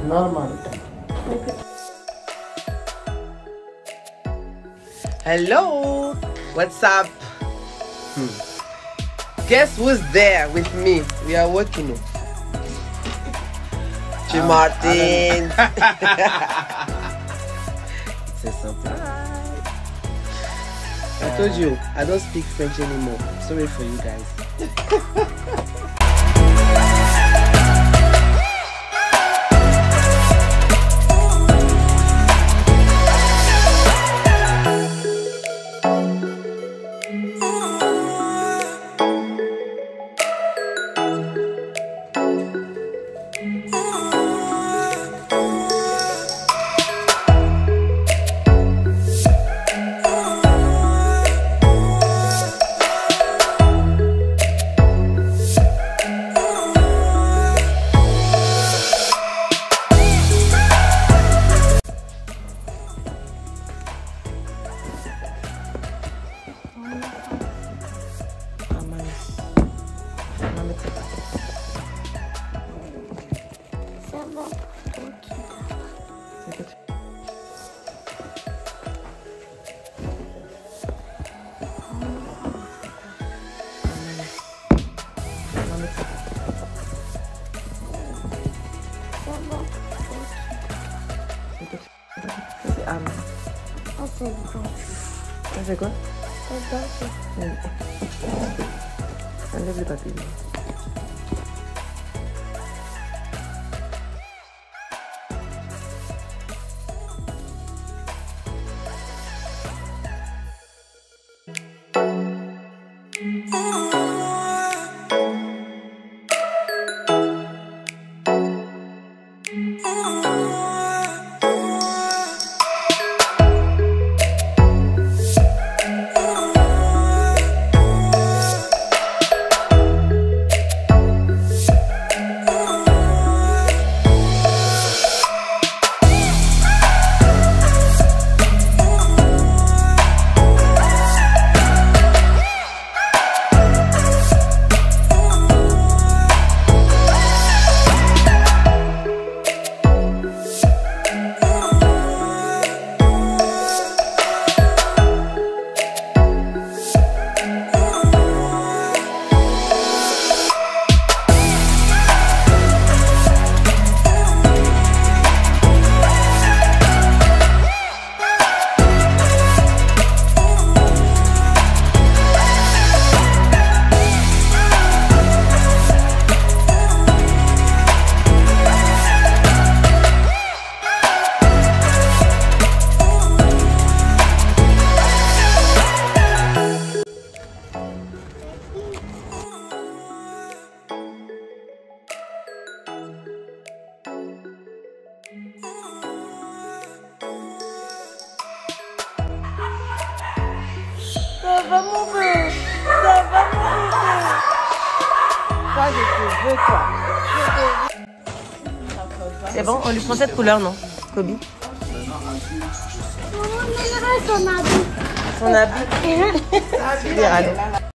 Normal. Hello, what's up? Guess who's there with me? We are working. Martin. It's a surprise. I told you I don't speak French anymore. Sorry for you guys. C'est quoi? Enlève le papier. Ça va mon bébé. Ça va mon bébé. Ça, je te veux, toi. C'est bon, on lui prend cette couleur, non, Kobe? Son habit. Son habit.